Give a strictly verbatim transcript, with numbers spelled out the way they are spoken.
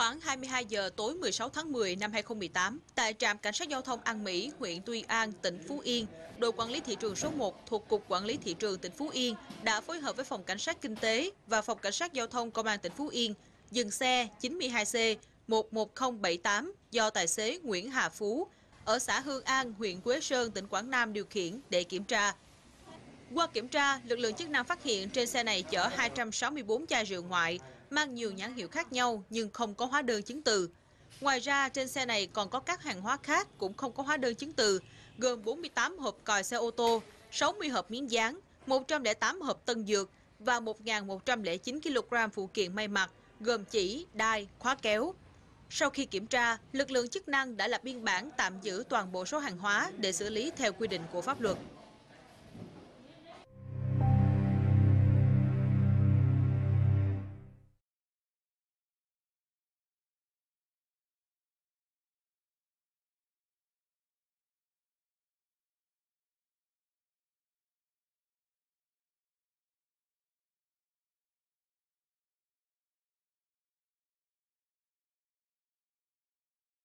Khoảng hai mươi hai giờ tối mười sáu tháng mười năm hai nghìn không trăm mười tám, tại trạm cảnh sát giao thông An Mỹ, huyện Tuy An, tỉnh Phú Yên, đội quản lý thị trường số một thuộc Cục Quản lý Thị trường tỉnh Phú Yên đã phối hợp với Phòng Cảnh sát Kinh tế và Phòng Cảnh sát Giao thông Công an tỉnh Phú Yên dừng xe chín hai C một một không bảy tám do tài xế Nguyễn Hà Phú ở xã Hương An, huyện Quế Sơn, tỉnh Quảng Nam điều khiển để kiểm tra. Qua kiểm tra, lực lượng chức năng phát hiện trên xe này chở hai trăm sáu mươi tư chai rượu ngoại, mang nhiều nhãn hiệu khác nhau nhưng không có hóa đơn chứng từ. Ngoài ra, trên xe này còn có các hàng hóa khác cũng không có hóa đơn chứng từ, gồm bốn mươi tám hộp còi xe ô tô, sáu mươi hộp miếng dán, một trăm lẻ tám hộp tân dược và một nghìn một trăm lẻ chín ki lô gam phụ kiện may mặc, gồm chỉ, đai, khóa kéo. Sau khi kiểm tra, lực lượng chức năng đã lập biên bản tạm giữ toàn bộ số hàng hóa để xử lý theo quy định của pháp luật.